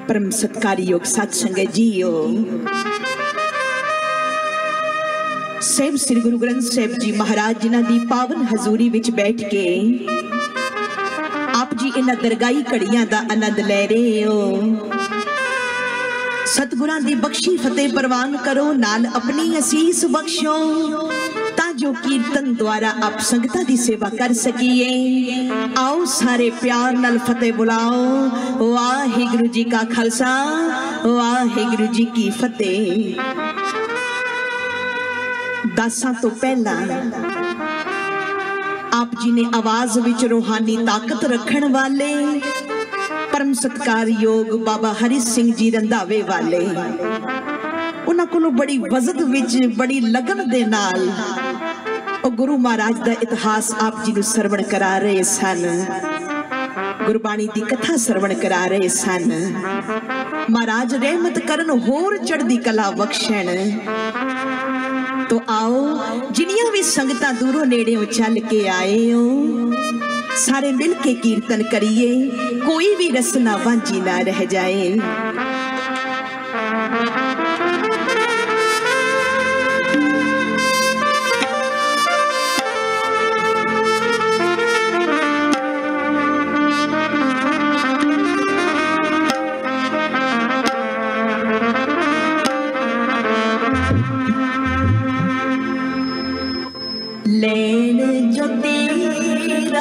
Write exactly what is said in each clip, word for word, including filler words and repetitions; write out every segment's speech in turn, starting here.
परम सत्कारयोग साध संगत जीओ, साहिब श्री गुरु ग्रंथ साहिब जी महाराज जिन्हां दी पावन हजूरी विच बैठ के आप जी इन्हां दरगाही घड़ियां दा आनंद ले रहे हो। सतगुरां दी बख्शी फतेह प्रवान करो, नाल अपनी असीस बख्शो, जो कीर्तन द्वारा आप संगतां दी सेवा कर सकिए। आओ सारे प्यार नाल फतेह बुलाओ। वाहिगुरु जी का खालसा, वाहिगुरु जी की फतेह। दसां तो पहला आप जी ने आवाज विच रूहानी ताकत रखण वाले परम सत्कार योग बाबा हरि सिंह जी रंधावे वाले, उन्हां कोलों बड़ी वजद विच बड़ी लगन दे नाल गुरु महाराज दा इतिहास आप जी नूं सरवण करा रहे सन, गुरबाणी दी कथा सरवण करा रहे सन। महाराज रहमत करन, होर चढ़दी कला बख्शण। तो आओ जिन्नियां भी संगतां दूरों नेड़ेों चल के आए हो, सारे मिल के कीर्तन करिए, कोई भी रसना वांझी ना रह जाए। लेन जो तेरा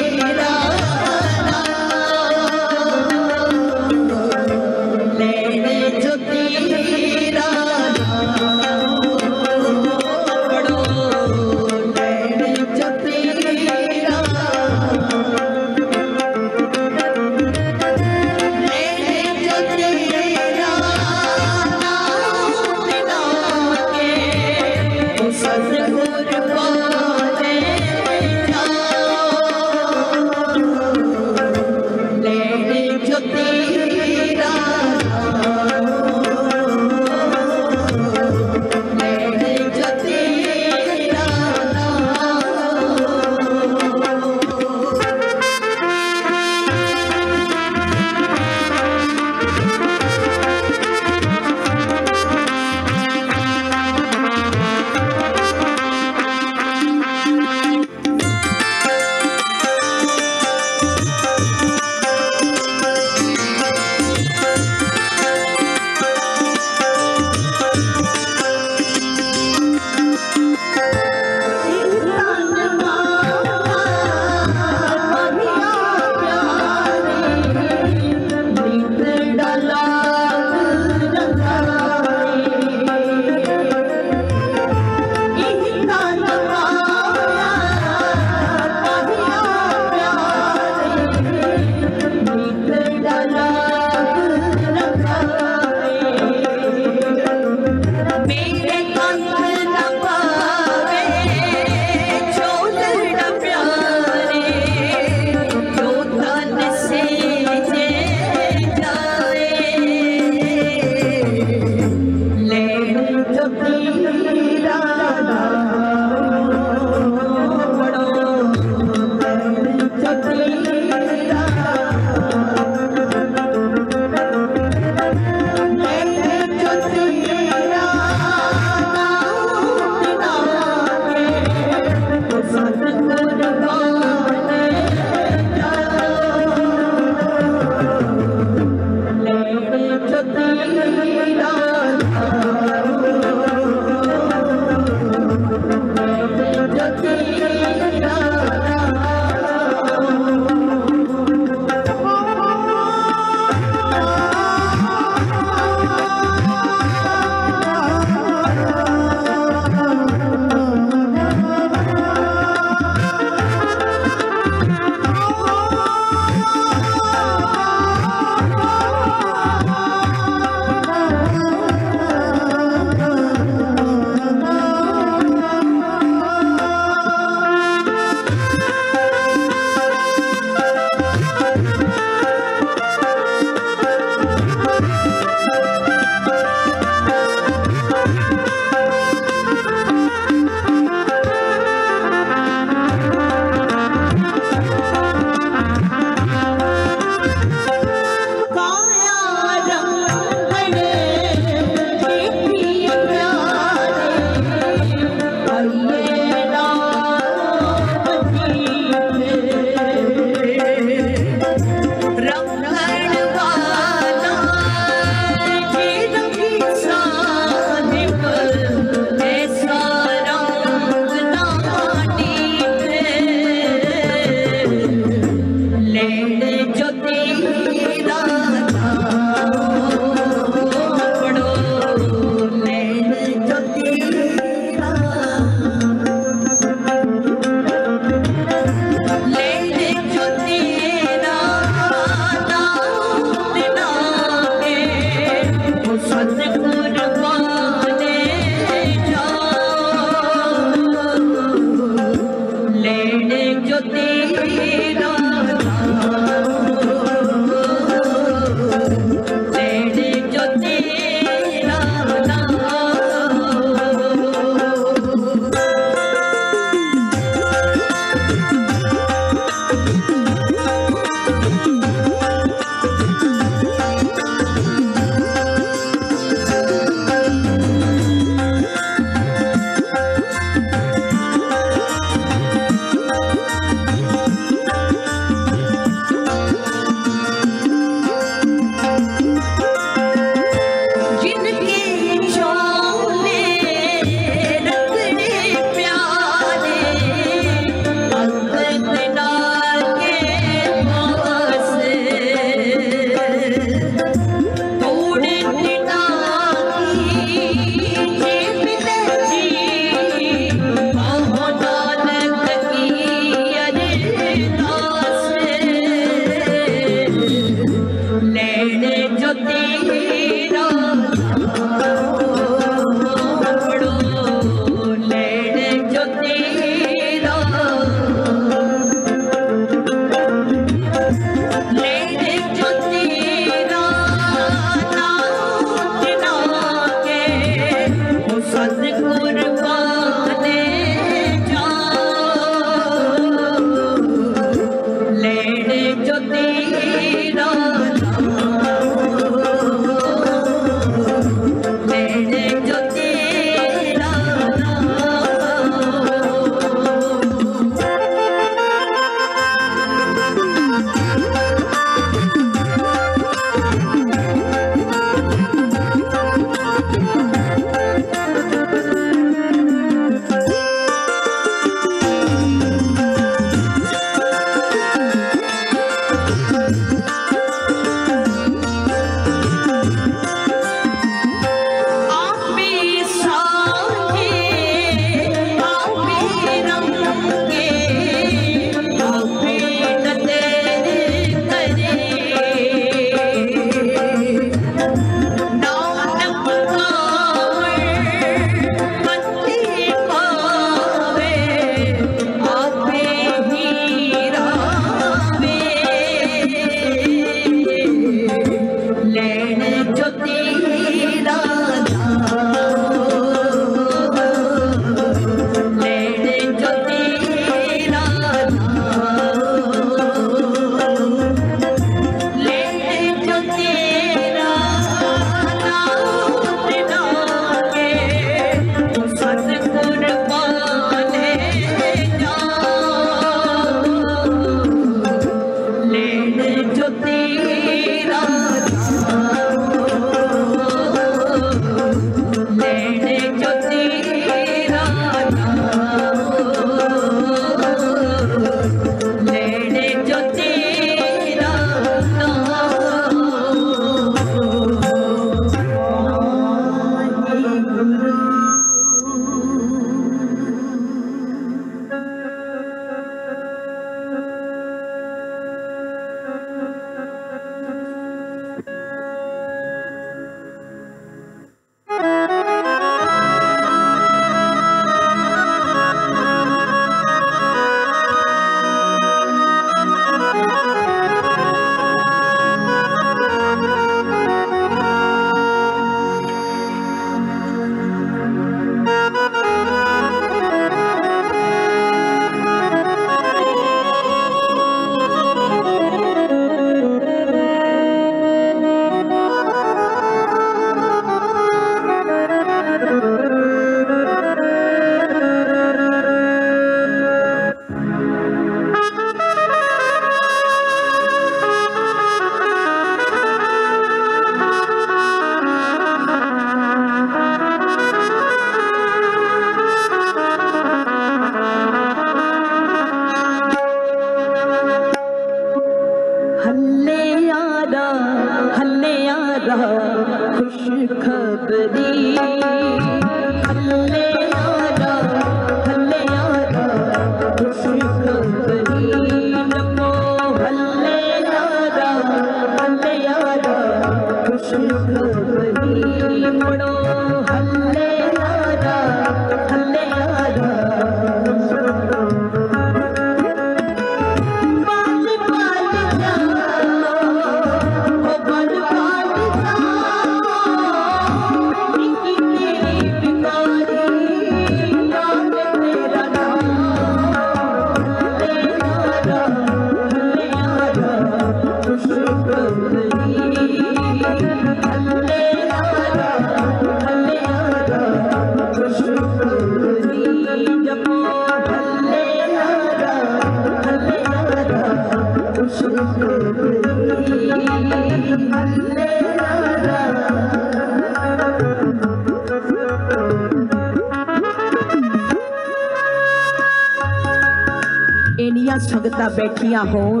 इनिया संगतां बैठिया होण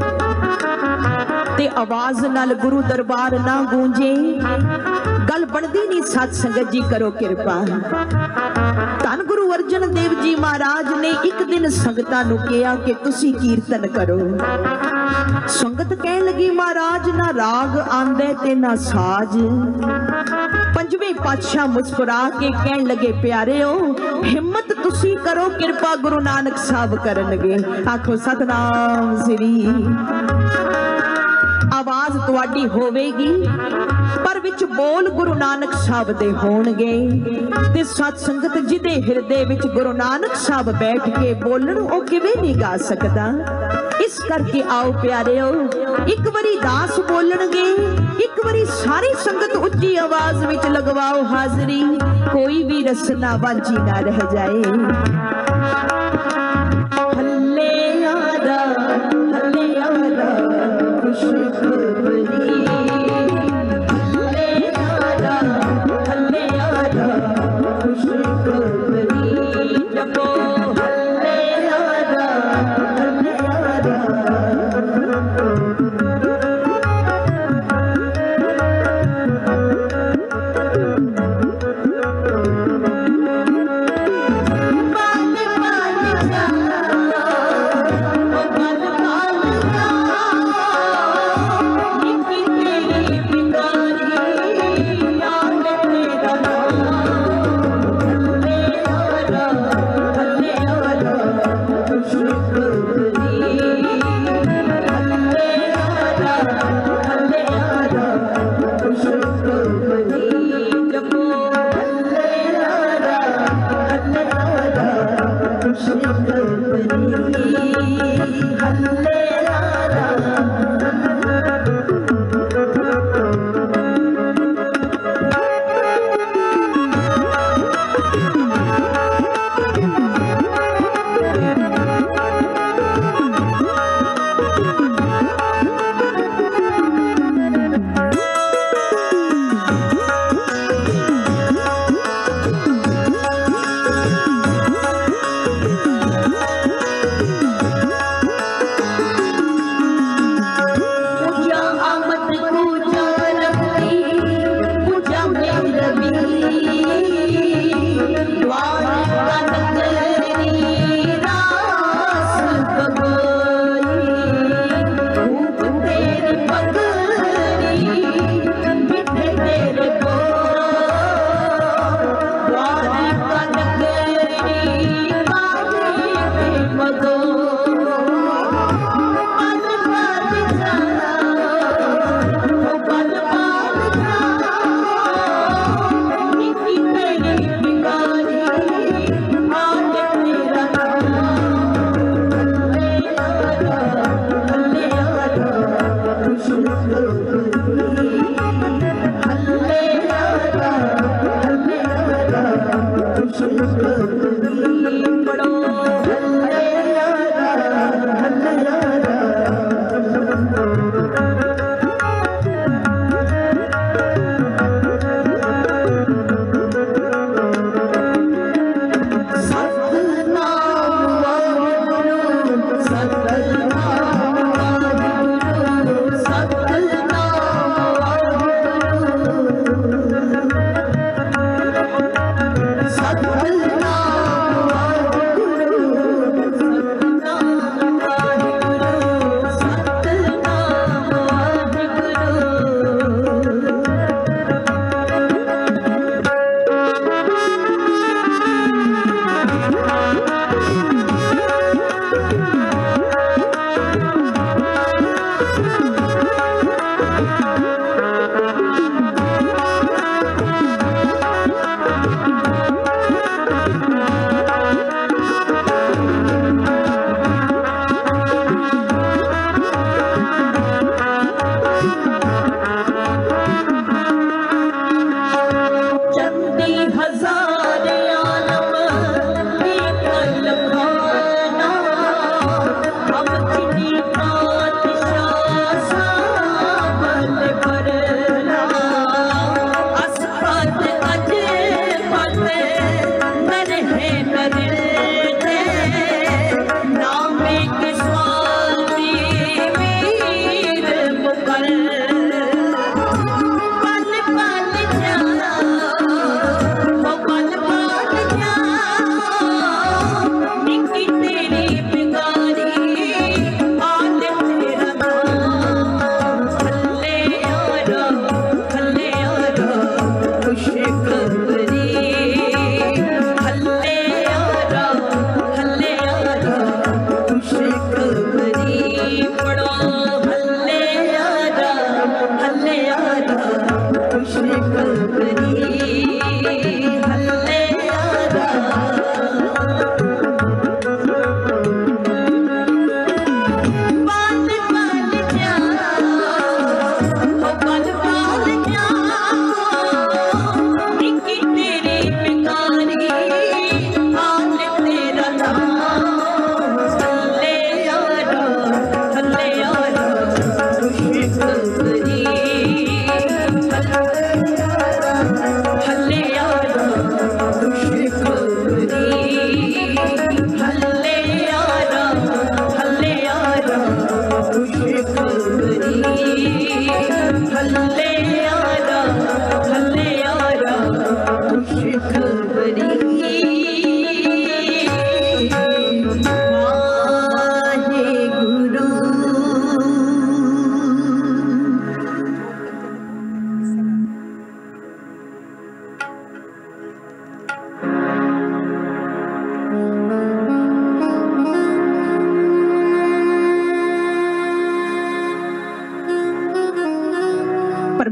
ते आवाज नाल गुरु दरबार ना गूंजे, गल बनदी नहीं। सत संगत जी करो कृपा। धन गुरु अर्जन देव जी महाराज ने एक दिन संगतां नूं कहा कि तुसी कीर्तन करो। संगत कहन लगी महाराज ना राग आंदे ते ना साज। पंजवें पातशाह मुस्कुरा के कहन लगे प्यारेओ हिम्मत तुसी करो, कृपा गुरु नानक साहब करनगे। आखो सतनाम श्री। आवाज तुहाडी होवेगी पर विच बोल गुरु नानक साहब दे होणगे। ते सत संगत जिदे हिरदे विच गुरु नानक साहब बैठ के बोलन ओ किवें नहीं गा सकदा। इस करके आओ प्यारेओ एक बारी दास बोलणगे, एक बारी सारी संगत उच्ची आवाज विच लगवाओ हाजरी, कोई भी रसना वांझी ना रह जाए। हल्ले आदा हल्ले आदा खुशखबरी, हल्ले आदा हल्ले आदा खुशखबरी। जपो हल्ले आदा हल्ले आदा।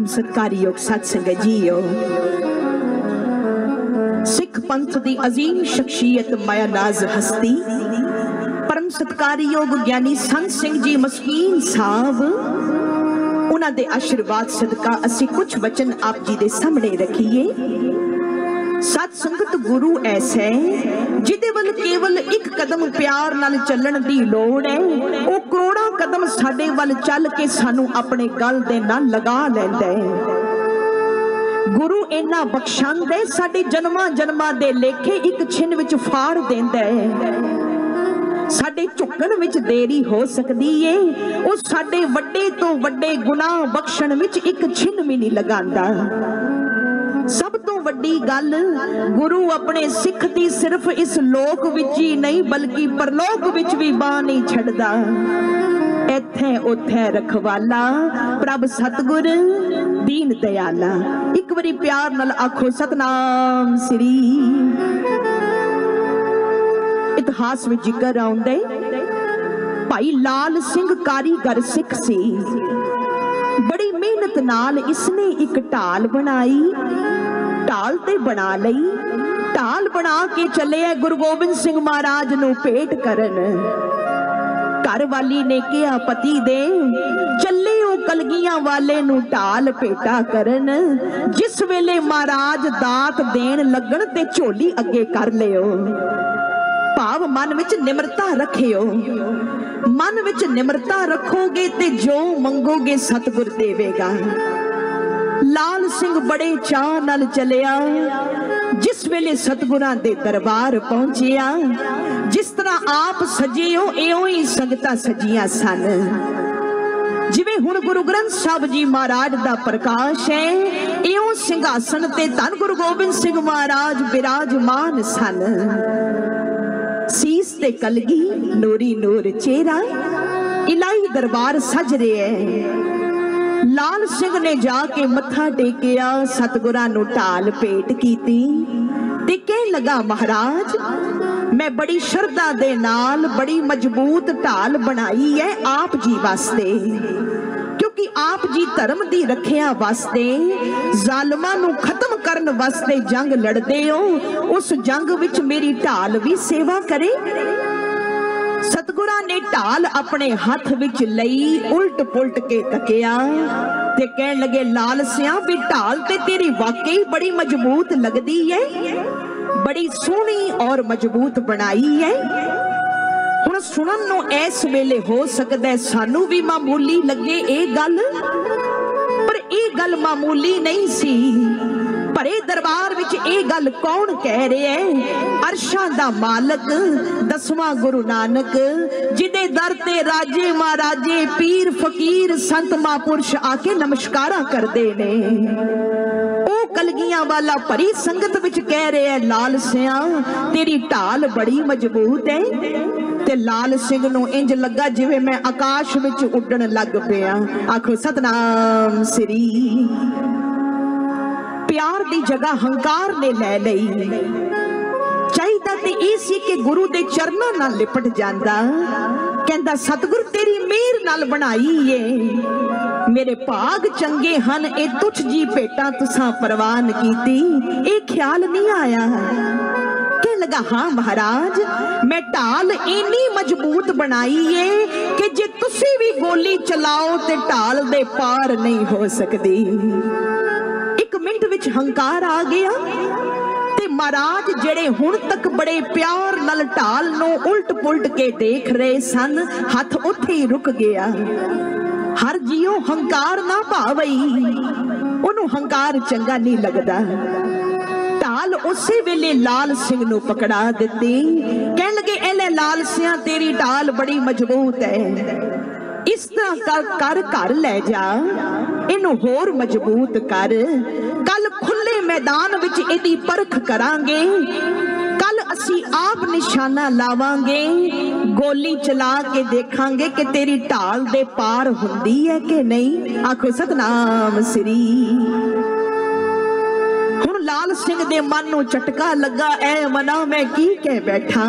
सत्कारयोग सत संगत जीओ, सिख पंथ दी अजीम शख्सियत माया नाज हस्ती परम सत्कारयोग ज्ञानी संत सिंह जी मस्कीन साहब, उन्हां दे आशीर्वाद सदका असी कुछ वचन आप जी दे सामने रखिए। सत संगत गुरु ऐसा है जिदे वल केवल एक कदम प्यार नाल चलण दी लोड़ है, वो करोड़ा कदम साडे वल चल के सानू अपने गल दे नाल लगा लैंदा है। गुरु इन्ना बख्शंद है, साडे जन्मां जन्मां दे लेखे एक छिन विच फाड़ देंदा है। साडे झुकण विच देरी हो सकदी है, वो साडे वड्डे तो वड्डे गुनाह बख्शण विच एक छिन भी नहीं लगांदा। सब तो वड्डी गल, गुरु अपने सिख दी सिर्फ इस लोक विच ही नहीं बल्कि परलोक विच भी बाह नहीं छड्डदा। इत्थे उत्थे रखवाला प्रभ सतगुर दीन दयाला। एक बारी प्यार नाल आखो सतनाम श्री। इतिहास में जिक्र आउंदा भाई लाल सिंह कारीगर सिख सी, बड़ी मेहनत नाल इसने एक ढाल बनाई, ढाल ते बना लई, ढाल बना के चले गुरु गोबिंद सिंह महाराज नू भेंट करन। घर वाली ने कहा पति दे चले ओ कलगियां वाले नू ढाल भेंटा करन, जिस वेले महाराज दात देन लगन ते झोली अगे कर लियो। भाव मन विच निमरता रखियो, मन विच निमरता रखोगे ते जो मंगोगे सतगुर देवेगा। लाल सिंह बड़े चाह नाल चलिया, जिस वेले सतगुरां दे दरबार पहुंचिया, जिस तरह आप सजे हो इउं ही संगतां सजियां सन। जिवें हुण गुरु ग्रंथ साहब जी महाराज दा प्रकाश है, इउं सिंघासन ते धन गुरु गोबिंद सिंह महाराज विराजमान सन। सीस ते कलगी नूरी नूर चेहरा, इलाही दरबार सज रहे है। लाल सिंह ने जाके मत्था टेकिया, सतगुरां नू ढाल भेंट कीती ते कहन लगा महाराज मैं बड़ी श्रद्धा दे नाल बड़ी मजबूत ढाल बनाई है आप जी वास्ते, क्योंकि आप जी धर्म दी रखिया वास्ते जालमां नू खत्म करन वास्ते जंग लड़दे हो, उस जंग विच मेरी ढाल भी सेवा करे। सतगुरां ने ढाल अपने हाथ विच लई, उल्ट पुलट के तकिया ते कहन लगे लाल सिया भी ढाल ते तेरी वाकई बड़ी मजबूत लगदी है, बड़ी सोहनी और मजबूत बनाई है। हुण सुनन नूं इस वेले हो सकदा है सानू भी मामूली लगे ए गल, पर ए गल मामूली नहीं सी। भरे दरबार विच ए गल कौन कह रहा है? अरशां दा मालक दसवां गुरु नानक, जिदे दर ते राजे महाराजे पीर फकीर संत महापुरुष आके नमस्कारा करदे ने। ओ कलगियां वाला भरी संगत विच कह रहे है लाल सिया तेरी ढाल बड़ी मजबूत है। ते लाल सिंह नूं इंज लगा जिवें मैं आकाश विच उड़न लग पिया। आखो सतनाम श्री। प्यार दी जगह हंकार ने ले लई। चाहिदा ते ई सी कि गुरु दे चरनां नाल लिपट जांदा, कहंदा सतगुर तेरी मेहर नाल बनाई है, मेरे भाग चंगे हन ए तुझ जी भेटां तुसां परवान कीती, ए ख्याल नहीं आया। कह लगा हाँ महाराज मैं ढाल इन्नी मजबूत बनाई है कि जे तुसी भी गोली चलाओ ते ढाल दे पार नहीं हो सकदी। एक मिनट विच हंकार आ गया ते महाराज जेड़े हुण तक बड़े प्यार नाल ढाल नूं उल्ट पुलट के देख रहे सन, हाथ उत्थे ही रुक गया। हर जियो हंकार ना भावई, ओनू हंकार चंगा नहीं लगदा। ढाल उसे वेले लाल सिंह नूं पकड़ा दित्ती, कहन लगे एले लाल सिंह तेरी ढाल बड़ी मजबूत है, इस तरह कर कर घर ले जा, इनू होर मजबूत कर, कल खुले मैदान विच इहदी परख करांगे, कल असी आप निशाना लावांगे, गोली चला के देखांगे कि तेरी ढाल दे पार हुंदी है कि नहीं। आखो सतनाम श्री। हुण लाल सिंह दे मन नूं झटका लगा, ऐ मना मैं की कह बैठा,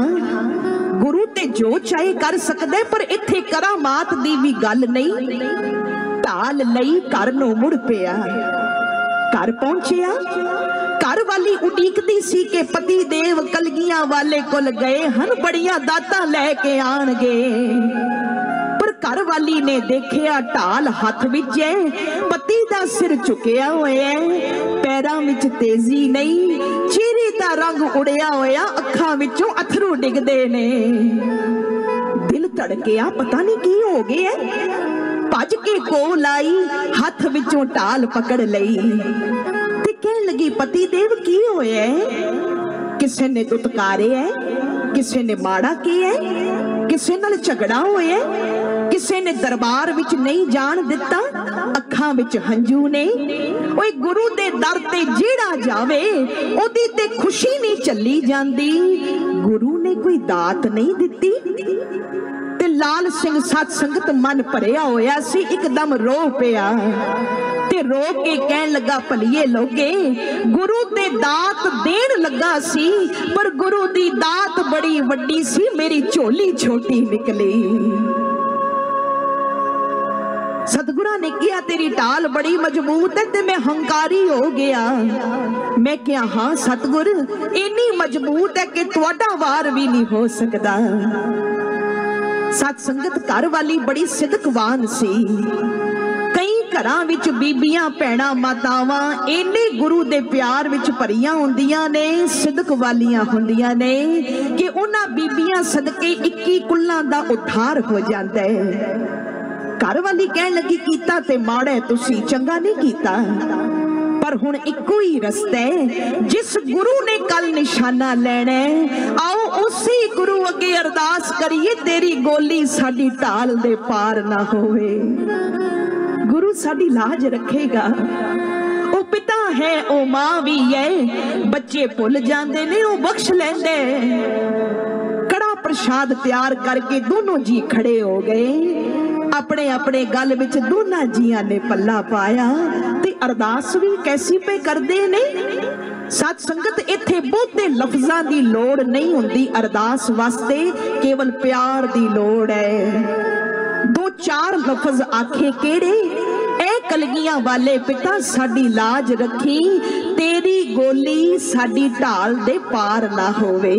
गुरु ते जो चाहे कर सकदे, पर इत्थे करामात दी भी गल नहीं। ਢਾਲ ਲਈ ਘਰ ਨੂੰ ਮੁੜ ਪਿਆ। घर पहुंचिया, घर वाली उडीकती सी के पति देव कलगियां वाले कोल गए हन, बड़िया दाता लैके आणगे। पर घर वाली ने देखिया ढाल हथ विच है, पति दा सिर झुकिया होया, पैरां विच तेजी नहीं, चेहरे दा रंग उड़िया होया, अखां विचों अथरू डिगदे ने। दिल धड़किया, पता नहीं की हो गया। भज के कोल आई, हाथ विचों ढाल पकड़ लई ते कहन लगी, पति देव की होया? किसे ने दुत्कारे है, किसे ने माड़ा किया, किसे नाल झगड़ा होया, किसे ने दरबार विच नहीं जान दिता, अखां विच हंजू ने। ओए गुरु दे दर ते जेड़ा जावे ओदी ते खुशी नहीं चली जांदी, गुरु ने कोई दात नहीं दिती। ते लाल सिंह सत संगत मन भरिया होया सी, एकदम रो पिया ते रो के कहन लगा, भलिए लोगे गुरु दे दात देन लगा सी, पर गुरु दी दात बड़ी वड्डी सी, मेरी झोली छोटी निकली। सतगुरा ने किया, तेरी ढाल बड़ी मजबूत है ते मैं हंकारी हो गया। मैं क्या, हाँ सतगुर इन्नी मजबूत है कि तुहाडा वार भी नहीं हो सकता। सत संगत घर वाली बड़ी सिदकवान सी। कई घरां विच बीबियां भैणां मातावां इन्ने गुरु दे प्यार विच भरियां हुंदियां ने, सिदक वालियां हुंदियां ने कि उन्हां बीबियां सदके इक्की कुल्लां दा उद्धार हो जांदा है। घर वाली कहन लगी, कीता ते माड़ा तुसी, चंगा नहीं कीता, पर हुण इक्को ही रस्ता है, जिस गुरु ने कल निशाना लेना है, आओ उसी गुरु अगे अरदास करिए, तेरी गोली साडी ढाल दे पार ना होवे। गुरु साडी लाज रखेगा। ओ पिता है, ओ मां भी है, बच्चे भुल जांदे ने, ओ बख्श लैंदे। कड़ा प्रसाद तैयार करके दोनों जी खड़े हो गए, अपने अपने गल विच दोनों जियां ने पल्ला पाया ते अरदास भी कैसी पे करदे ने। सत संगत इत्थे बहुते लफ्जां दी लोड़ नहीं हुंदी अरदास वास्ते, केवल प्यार दी लोड़ है। दो चार लफ्ज आखे केड़े, ऐ कलगियां वाले पिता साडी लाज रखी, तेरी गोली साडी ढाल दे पार ना होवे।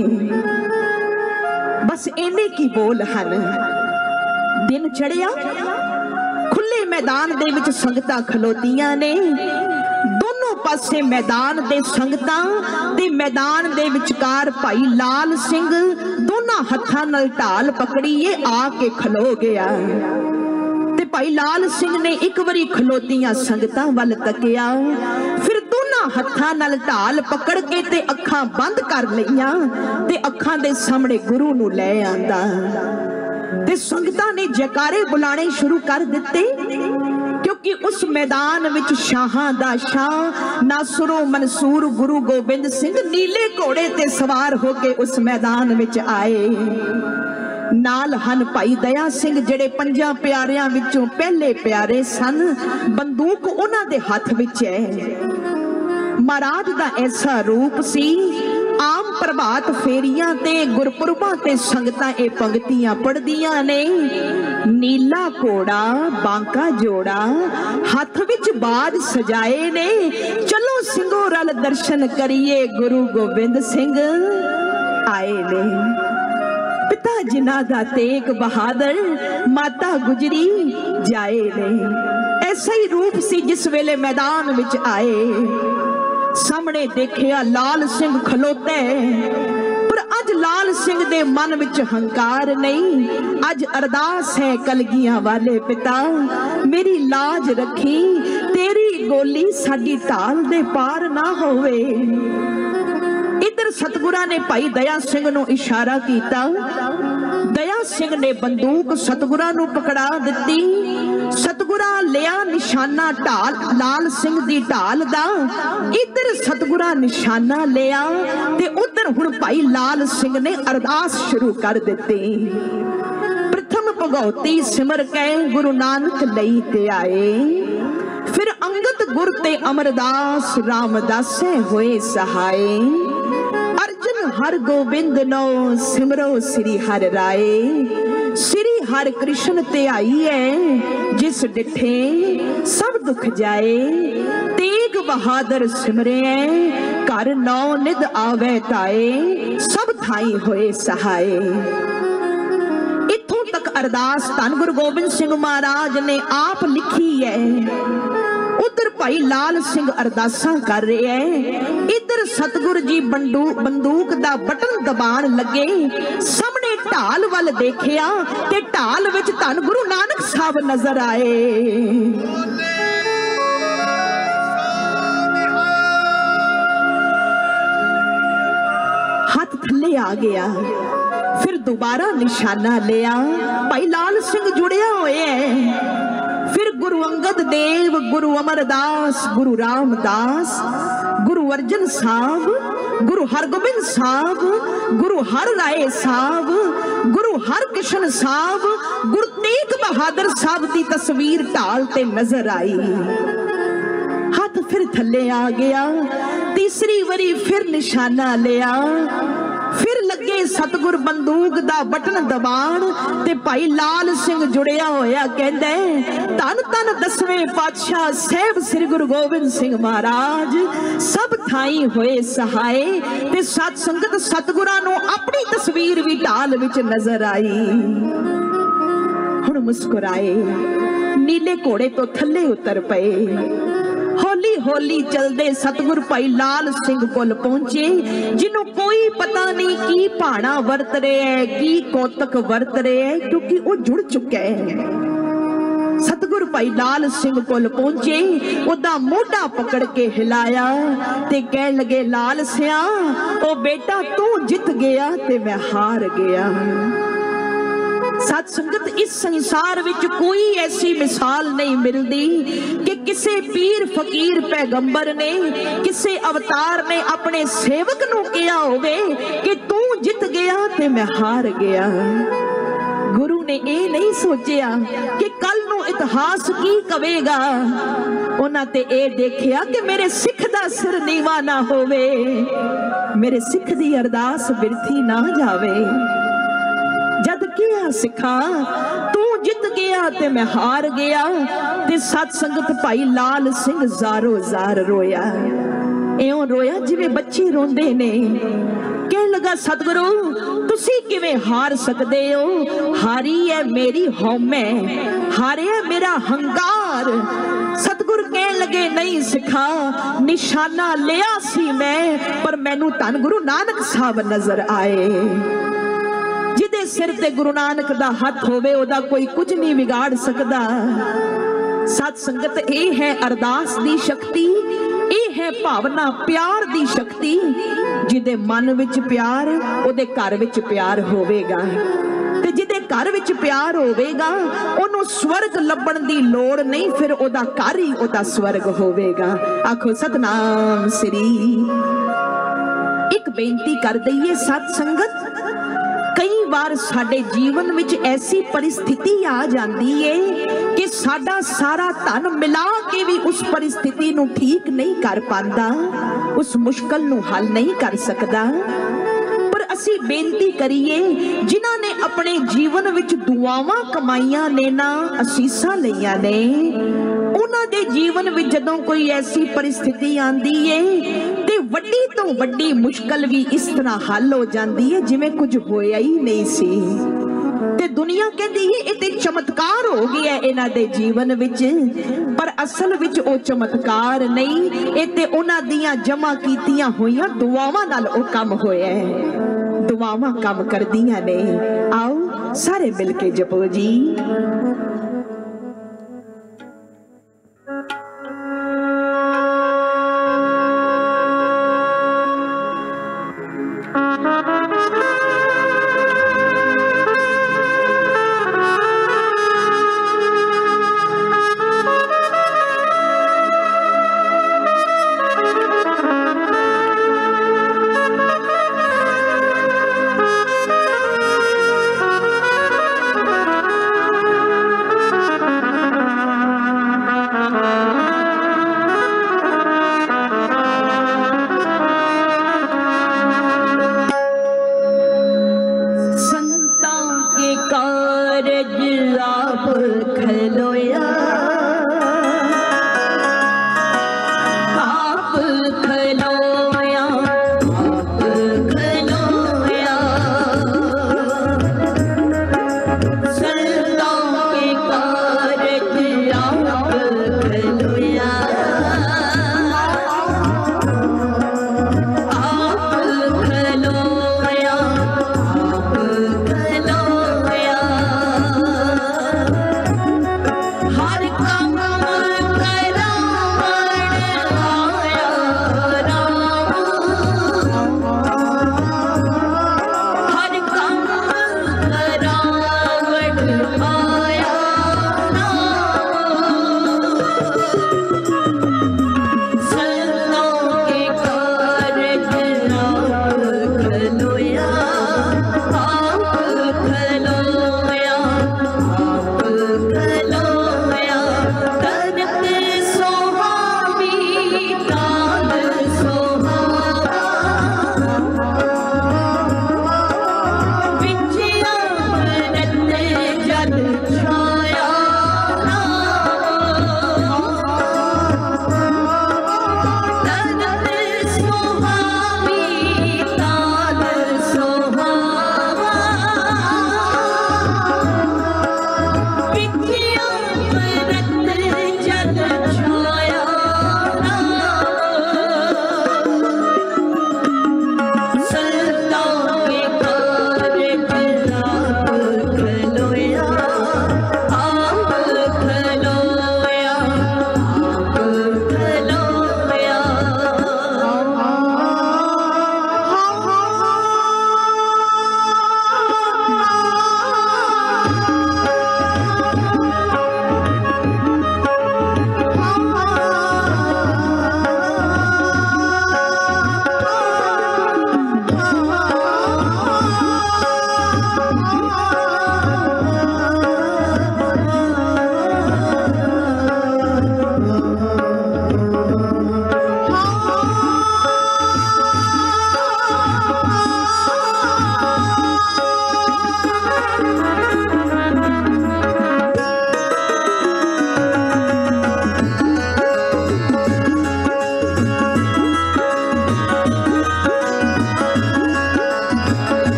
बस इन्ने की बोल हन। दिन चढ़िया, खुले मैदान दे विच संगतां खलोतियां ने, दोनों पासे मैदान दे संगतां ते मैदान दे विचकार भाई लाल सिंह दोनों हत्थां नाल ढाल पकड़ीए आके खलो गया। ते भाई लाल सिंह ने एक बारी खलोतियां संगतां वल तकिया, फिर दोनों हत्थां नाल ढाल पकड़ के ते अखां बंद कर लईयां ते अखां दे सामने गुरु नूं लै आंदा। ते संगतां ने जयकारे बुलाने शुरू कर दिते, क्योंकि उस मैदान विच शाहां दा शाह नासुरो मंसूर गुरु गोबिंद सिंह नीले घोड़े ते सवार होके उस मैदान विच आए। नाल हन भाई दया सिंह जेड़े पंजा प्यारियां विचों पहले प्यारे सन, बंदूक उन्हां दे हथ विच है। महाराज दा ऐसा रूप सी, आम प्रभात फेरियां ते गुरपुरबां ते संगतां ए पंक्तियां पढ़दियां ने। नीला घोड़ा बांका जोड़ा, हाथ विच बाज सजाए ने, चलो सिंघो रल दर्शन करिए, गुरु गोबिंद सिंह आए ने। पिता जिन्हां दा तेग बहादुर, माता गुजरी जाए ने। ऐसा ही रूप सी जिस वेले मैदान विच आए। सामने देखिया लाल सिंह खलोते, पर अज लाल सिंह दे मन विच हंकार नहीं, अज अरदास है कलगियां वाले पिता, मेरी लाज रखी, तेरी गोली साडी ढाल दे पार ना होवे। इधर सतगुरा ने भाई दया सिंह नूं इशारा कीता, दया सिंह ने बंदूक सतगुरा नूं पकड़ा दिती। सतगुरा लिया निशाना ढाल लाल सिंह दी ढाल दा, इधर सतगुरा निशाना लिया ते उधर हुण भाई लाल सिंह ने अरदास शुरू कर दिती। प्रथम भगौती सिमर के गुरु नानक लई ते आए, फिर अंगत गुर ते अमरदास रामदासे होए सहाय। अर्जुन हर गोबिंद नो सिमरो श्री हर राय, श्री हर कृष्ण ते आई है, जिस डिठे सब दुख जाए। तेग बहादुर सिमरे कर नौ निध आवे ताए, सब थाई होए सहाय। इथों तक अरदास धन गुरु गोबिंद सिंह महाराज ने आप लिखी है। उधर भाई लाल सिंह अरदासा कर रहे हैं, इधर सतगुरु जी बंदूक बंदूक दा बटन दबाण लगे। सामने ढाल वाल देखिया ते ढाल विच धन गुरु नानक साहब नजर आए। हाथ थल्ले आ गया, फिर दोबारा निशाना लिया। भाई लाल सिंह जुड़िया होया है। फिर गुरु अंगद देव, गुरु अमरदास, गुरु रामदास, गुरु अर्जन साहब, गुरु हरगोबिंद साहब, गुरु हर राय साहब, गुरु हर कृष्ण साहब, गुरु तेग बहादुर साहब की तस्वीर ढाल ते नजर आई। हाथ फिर थल्ले आ गया, तीसरी बारी फिर निशाना लिया। फिर लगे सतगुर बंदूक दा बटन दबाण ते भाई लाल सिंह जुड़िया होया कहंदे, धन धन दसवें पातशाह साहिब श्री गुरु गोबिंद सिंह महाराज सब थाई होए सहाय। ते सत संगत सतगुरां नूं अपनी तस्वीर भी ढाल विच नजर आई। हुण मुस्कुराए, नीले घोड़े तो थल्ले उतर पए। हौली हौली चलते सतगुर भाई लाल सिंह कोल पहुंचे, जिन्हों कोई पता नहीं की भाना वरत रहे है, की कौतक वरत रहे है, क्योंकि वो जुड़ चुका है। सतगुर भाई लाल सिंह कोल पहुंचे, ओदा मोढा पकड़ के हिलाया ते कह लगे, लाल सिया ओ बेटा तू जित गया ते मैं हार गया। सत संगत इस संसार विच कोई ऐसी मिसाल नहीं मिलती कि किसी पीर फकीर पैगंबर ने, किसी अवतार ने अपने सेवक नूं कहा होवे कि तू जित गया ते मैं हार गया। गुरु ने ये नहीं सोचा कि कल नूं इतिहास की कवेगा। उन्हां ते ये देखिया कि मेरे सिख दा सिर नीवा ना होवे, मेरे सिख दी अरदास बिरथी ना जावे। जद किया सिखा तू जित गया ते मैं हार गया, ते सत संगत भाई लाल सिंह जारो जार रोया। इउं रोया जिवें बच्चे रोंदे ने। कह लगा, सतगुरु तुसी किवें हार सकदे हो? हारी है मेरी हौमै, हारे है मेरा हंकार। सतगुरु कह लगे, नहीं सिखा निशाना लिया सी मैं, पर मैनू धन गुरु नानक साहब नजर आए। जिदे सिर ते गुरु नानक दा हथ होवे ओदा कोई कुछ नहीं बिगाड़ सकदा। सत संगत ये है अरदास दी शक्ति, ये है भावना प्यार दी शक्ति। जिदे मन विच प्यार ओदे घर विच प्यार होवेगा, ते जिदे घर विच प्यार होवेगा ओनू स्वर्ग लभण दी लोड़ नहीं, फिर ओदा घर ही ओदा स्वर्ग होवेगा। आखो सतनाम श्री। एक बेनती कर दईए सत संगत, कई बार साडे जीवन विच ऐसी परिस्थिति आ जाती है कि साडा सारा धन मिला के भी उस परिस्थिति नूं ठीक नहीं कर पांदा, उस मुश्किल नूं हल नहीं कर सकदा। पर असी बेनती करिए, जिन्हां ने अपने जीवन विच दुआवां कमाईयां ने ना, असीसां लईयां ने, उन्हां दे जीवन विच जदों कोई ऐसी परिस्थिति आंदी है ते वड्डी तो वड्डी मुश्किल भी इस तरह हल हो जाती है जिवें कुछ होया ही नहीं सी। ते दुनिया कहती है ये ते चमत्कार हो गया इन्हां दे जीवन विच, पर असल विच ओ चमत्कार नहीं, ये ते उन्हां दियां जमा कीतियां होईयां दुआवां नाल ओ काम होया है। दुआवां काम करदियां ने। आओ सारे मिल के जपो जी। आप खलोया आप खलोया आप खलोया संतों के कारज आप खलोया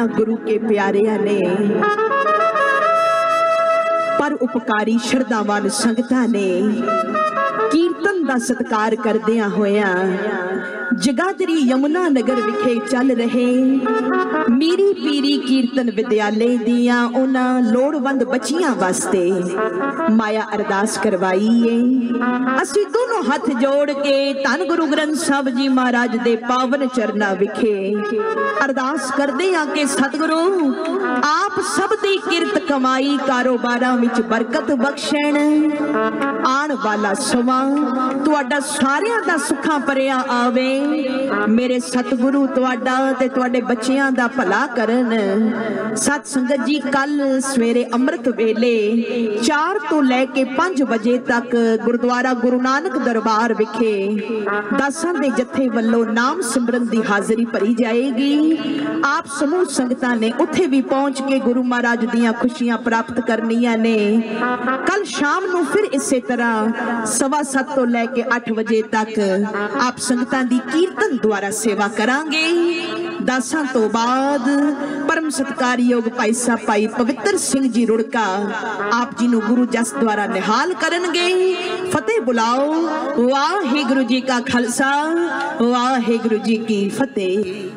इन्हां गुरु के प्यारिया ने पर उपकारी श्रद्धावान संगतां ने कीर्तन दा सत्कार करदियां होया जगाधरी यमुना नगर विखे चल रहे मीरी पीरी कीर्तन विद्यालय दियां उन्हां लोड़वंद बच्चियां वास्ते माया अरदास करवाई है। असी दोनों हाथ जोड़ के धन गुरु ग्रंथ साहब जी महाराज दे पावन चरना विखे अरदास करदे हां कि सतगुरु आप सब दी किरत कमाई कारोबारां विच बरकत बख्शण आण वाला समा तुहाडा सारियां दा सुखां भरिया आवे मेरे सतगुरु तुहाडा ते तुहाडे बच्चियां दा भला करन। सत संगत जी कल सवेरे अमृत वेले चार तो लैके पांच बजे तक गुरुद्वारा गुरु नानक दरबार विखे दासां दे जत्थे वल्लों नाम सिमरन दी हाजरी भरी जाएगी। आप समूह संगतां ने उत्थे भी पहुंच के गुरु महाराज दियां खुशियां प्राप्त करनियां ने। कल शाम नूं फिर इसे तरह सवा सत तो लैके अठ बजे तक आप संगतां दी कीर्तन द्वारा सेवा करांगे। दासां तो बाद परम सत्कारयोग भाई साहब भाई पवित्र सिंह जी रुड़का आप जी नूं गुरु जस द्वारा निहाल करनगे। फतेह बुलाओ। वाहिगुरु जी का खालसा वाहिगुरु जी की फतेह।